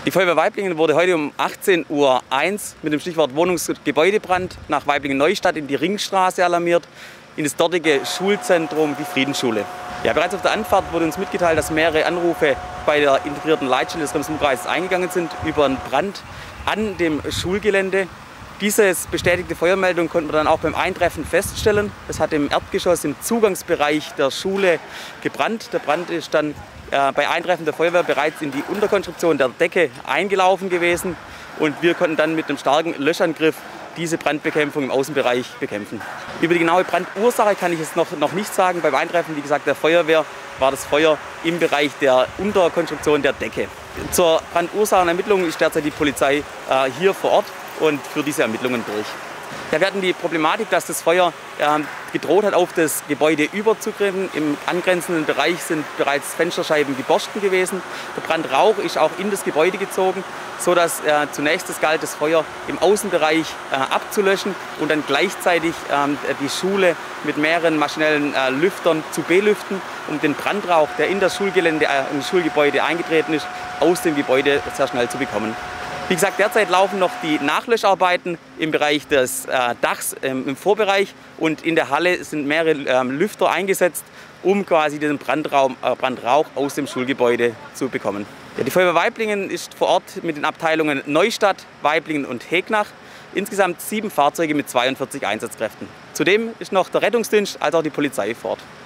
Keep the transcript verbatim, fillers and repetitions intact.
Die Feuerwehr Waiblingen wurde heute um achtzehn Uhr eins mit dem Stichwort Wohnungs- und Gebäudebrand nach Waiblingen-Neustadt in die Ringstraße alarmiert, in das dortige Schulzentrum, die Friedensschule. Ja, bereits auf der Anfahrt wurde uns mitgeteilt, dass mehrere Anrufe bei der integrierten Leitstelle des Krems-Murr-Kreises eingegangen sind über einen Brand an dem Schulgelände. Diese bestätigte Feuermeldung konnten wir dann auch beim Eintreffen feststellen. Es hat im Erdgeschoss im Zugangsbereich der Schule gebrannt. Der Brand ist dann äh, bei Eintreffen der Feuerwehr bereits in die Unterkonstruktion der Decke eingelaufen gewesen. Und wir konnten dann mit einem starken Löschangriff diese Brandbekämpfung im Außenbereich bekämpfen. Über die genaue Brandursache kann ich es noch, noch nicht sagen. Beim Eintreffen, wie gesagt, der Feuerwehr war das Feuer im Bereich der Unterkonstruktion der Decke. Zur Brandursachenermittlung ist derzeit die Polizei äh, hier vor Ort und führt diese Ermittlungen durch. Ja, wir hatten die Problematik, dass das Feuer äh, gedroht hat, auf das Gebäude überzugreifen. Im angrenzenden Bereich sind bereits Fensterscheiben geborsten gewesen. Der Brandrauch ist auch in das Gebäude gezogen, sodass äh, zunächst es galt, das Feuer im Außenbereich äh, abzulöschen und dann gleichzeitig äh, die Schule mit mehreren maschinellen äh, Lüftern zu belüften, um den Brandrauch, der in das Schulgelände, äh, im Schulgebäude eingetreten ist, aus dem Gebäude sehr schnell zu bekommen. Wie gesagt, derzeit laufen noch die Nachlöscharbeiten im Bereich des äh, Dachs ähm, im Vorbereich, und in der Halle sind mehrere ähm, Lüfter eingesetzt, um quasi den Brandraum, äh, Brandrauch aus dem Schulgebäude zu bekommen. Ja, die Feuerwehr Waiblingen ist vor Ort mit den Abteilungen Neustadt, Waiblingen und Hegnach. Insgesamt sieben Fahrzeuge mit zweiundvierzig Einsatzkräften. Zudem ist noch der Rettungsdienst als auch die Polizei vor Ort.